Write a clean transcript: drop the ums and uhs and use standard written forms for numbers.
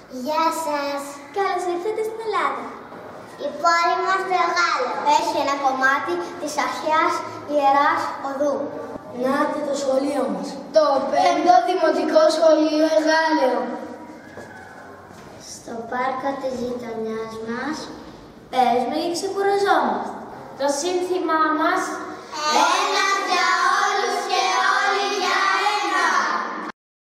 Γεια σας. Καλώς ήρθατε στην Ελλάδα. Η πόλη μας το Εγάλεο έχει ένα κομμάτι της αρχαίας Ιεράς Οδού. Νάτε το σχολείο μας. Το 5ο Δημοτικό Σχολείο Εγάλεο. Στο πάρκο της γειτονιάς μας παίζουμε και ξεκουραζόμαστε. Το σύνθημά μας